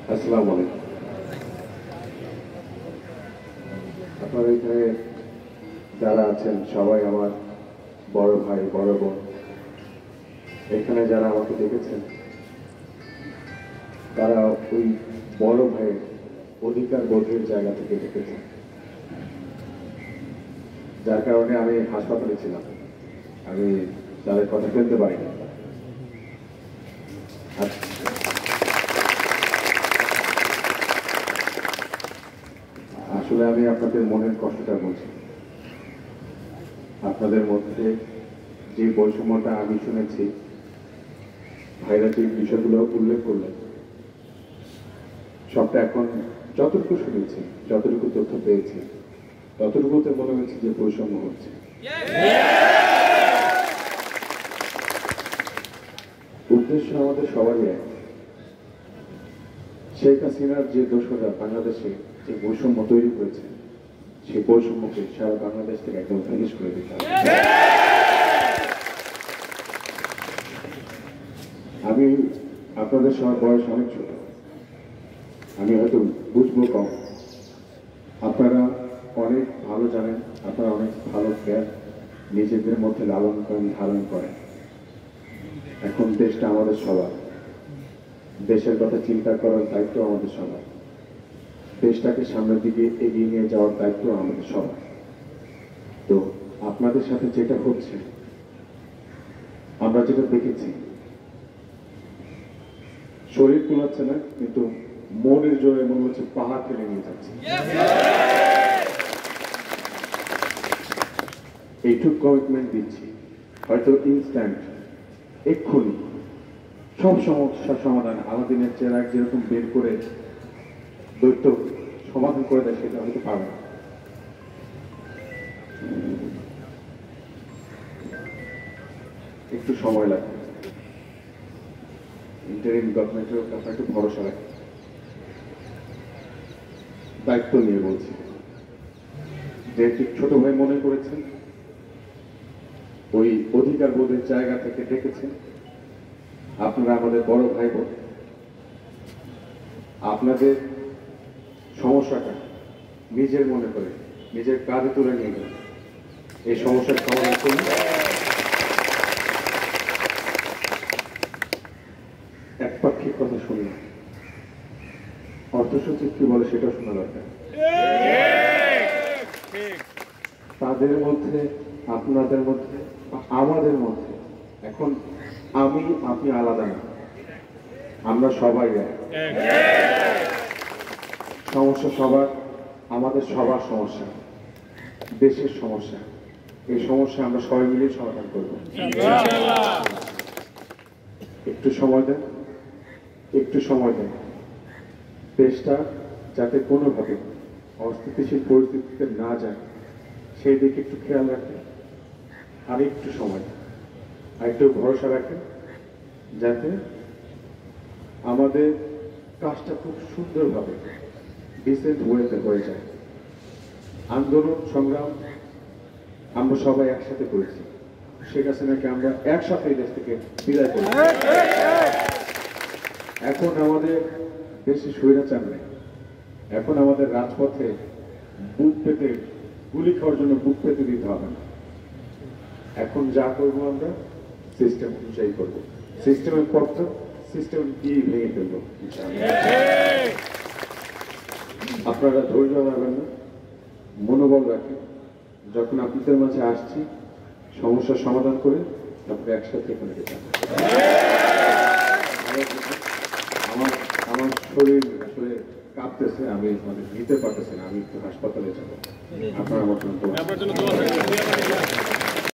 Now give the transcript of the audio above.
আসসালামু আলাইকুম। আপনারা এখানে যারা আছেন সবাই আমার বড় ভাই বড় বোন। এখানে যারা আমাকে দেখেছেন তারা ওই বড় ভাইয়ের অধিকার বোধের জায়গা থেকে দেখেছেন, যার কারণে আমি হাসপাতালে ছিলাম। আমি তাদের কথা ফেলতে পারিনি। আসলে আমি আপনাদের মনের কষ্টটা বলছি। আপনাদের মধ্যে যে বৈষম্যটা আমি শুনেছি, ভাইরা যে বিষয়গুলো উল্লেখ করলেন, সবটা এখন যতটুকু শুনেছি, যতটুকু তথ্য পেয়েছি, ততটুকুতে মনে হচ্ছে যে বৈষম্য হচ্ছে। উদ্দেশ্য আমাদের সবারই এক। শেখ হাসিনার যে দোষরা বাংলাদেশে যে বৈষম্য তৈরি করেছে, সেই বৈষম্যকে সারা বাংলাদেশ থেকে একদম ফিনিশ করে দিতে হবে। আমি আপনাদের সবার বয়স অনেক ছোট, আমি হয়তো বুঝবো কম, আপনারা অনেক ভালো জানেন, আপনারা অনেক ভালো জ্ঞান নিজেদের মধ্যে লালন করেন, ধারণ করেন। এখন দেশটা আমাদের সবার, দেশের কথা চিন্তা করার দায়িত্ব আমাদের সবার, দেশটাকে সামনের দিকে এগিয়ে নিয়ে যাওয়ার দায়িত্ব আমাদের সবার। তো আপনাদের সাথে যেটা হচ্ছে, আমরা যেটা দেখেছি, শরীর কুলাচ্ছে না, কিন্তু মনের জোরে মনে হচ্ছে পাহাড় ফেলে নিয়ে যাচ্ছে। এইটুক কমিটমেন্ট দিচ্ছি, হয়তো ইনস্ট্যান্ট এক্ষুনি সব সমস্যার সমাধান আলাদিনের চেরাগ যেরকম বের করে দৈত্য সমাধান করে দেয়, সেটা হয়তো পারবে না। একটু সময় লাগবে। ইন্টারিম গভর্নমেন্টের কাছে একটু ভরসা রাখে, দায়িত্ব নিয়ে বলছি। যেহেতু ছোট ভাই মনে করেছেন, ওই অধিকার বোধের জায়গা থেকে দেখেছেন, আপনারা আমাদের বড় ভাই বোন, আপনাদের সমস্যাটা নিজের মনে করে নিজের কাঁধে তুলে নিয়ে গেলেন, এই সমস্যার সমাধান করুন। একপাক্ষিক কথা শুনলাম, অর্থসচিব কি বলে সেটা শোনা দরকার। তাদের মধ্যে, আপনাদের মধ্যে, আমাদের মধ্যে এখন আমি আপনি আলাদা না, আমরা সবাই এক। সমস্যা সবার, আমাদের সবার সমস্যা, দেশের সমস্যা। এই সমস্যা আমরা সবাই মিলে সমাধান করব। একটু সময় দেন, একটু সময় দেন। দেশটা যাতে কোনোভাবে অস্থিতিশীল পরিস্থিতিতে না যায়, সেই দিকে একটু খেয়াল রাখেন। আর একটু সময়, আর একটু ভরসা রাখেন, যাতে আমাদের কাজটা খুব সুন্দরভাবে ডিসেন্ট ওয়েতে হয়ে যায়। আন্দোলন সংগ্রাম আমরা সবাই একসাথে করেছি, শেখ হাসিনাকে আমরা একসাথে এই দেশ থেকে বিদায় করি। এখন আমাদের দেশে স্বৈরাচার নেই, এখন আমাদের রাজপথে বুক পেতে গুলি খাওয়ার জন্য বুক পেতে দিতে হবে না। এখন যা করবো আমরা সিস্টেম অনুযায়ী করবো, সিস্টেমের পথ সিস্টেম দিয়ে ভেঙে ফেলবো। আপনারা ধৈর্য হারাবেন না, মনোবল রাখেন। যখন আপনাদের মাঝে আসছি সমস্যার সমাধান করে, তারপরে একসাথে এখানে যেতে হবে। আমার শরীর আসলে কাঁপতেছে, আমি মানে নিতে পারতেছি না, আমি একটু হাসপাতালে যাবো। আপনারা আমার জন্য